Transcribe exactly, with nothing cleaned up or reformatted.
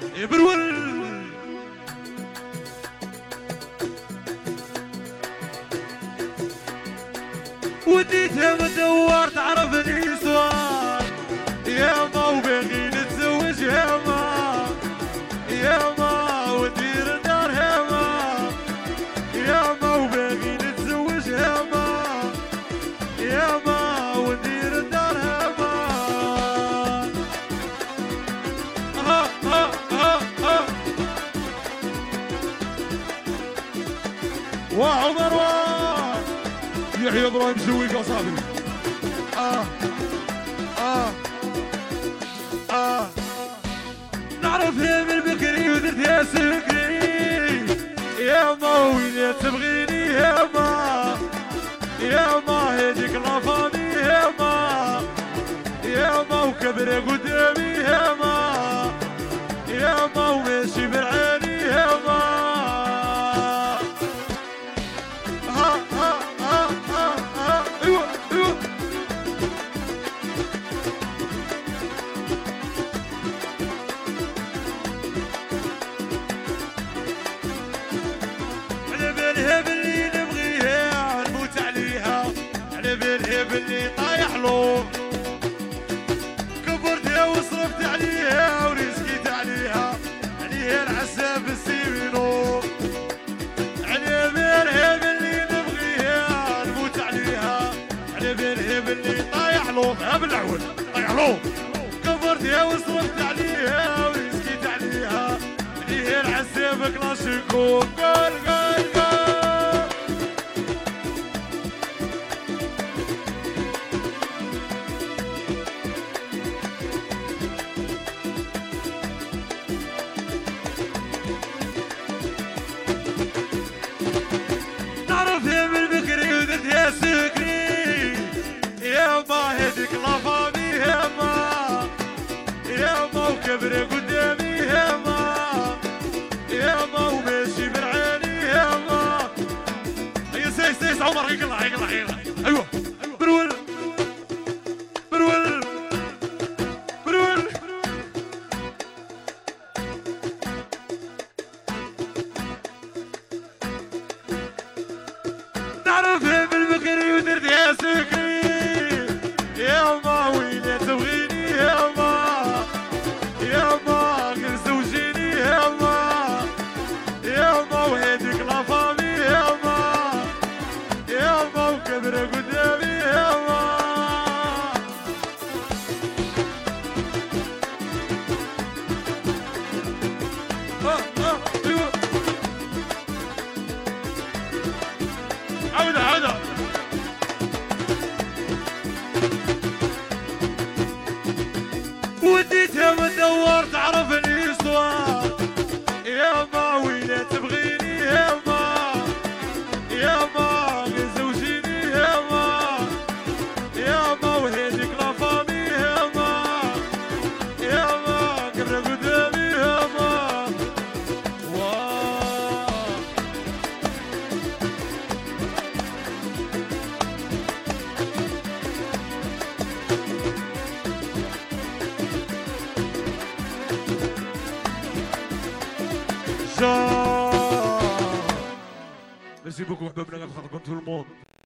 برول وديتها مدور تعرفني سوار يا ما وباغي نتزوج يا ما يا ما ودير دار يا ما يا ما وباغي نتزوج يا ما يا ما ودير دار يا ما ها ها ها ها وعمر واه يحيى ابراهيم شويك اصاحبي اه اه اه نعرفها من بكري ودرتها سكري يا ما وين تبغيني يا ما يا ما هذيك لافامي يا ما يا ما وكبر قدامي يا ما يا ما وماشي بالعاني يا ما ها ها ها ها ها ايوه ايوه على بالها باللي نبغيها نموت عليها على بالها باللي طايح له كبرتها وصرفت عليها ورزقيت عليها عليها العساب السيمينو على بالها باللي نبغيها نموت عليها على بالها باللي طايح له هاب العود طايح له كبرتها وصرفت عليها ورزقيت عليها عليها العساب كلاشيكو قال قال قال نعرفها من بكري ودرتها سكري يا ما هذيك لافامي يا ما يا ما وكبر قدامي يا ما يا ما وماشي بالعاني يا ما هيا سيس سيس عمر يقلع يقلع يقلع ايوه برول برول برول نعرفها بالبكري ودرتها سكري يا ما وين تبغيني يا ما يا ما غير زوجيني يا ما يا ما وهذيك لافامي يا ما يا ما وكبر قدامي يا ما ها ها ايوه عودة عودة وديتها مدور تعرفني صوار يا ما وين تبغيني يا ما يا ما غير زوجيني يا ما يا ما وهذيك لافامي يا ما يا ما قبل قدامي يا ما واه Merci beaucoup, Madame la Grande, tout le monde.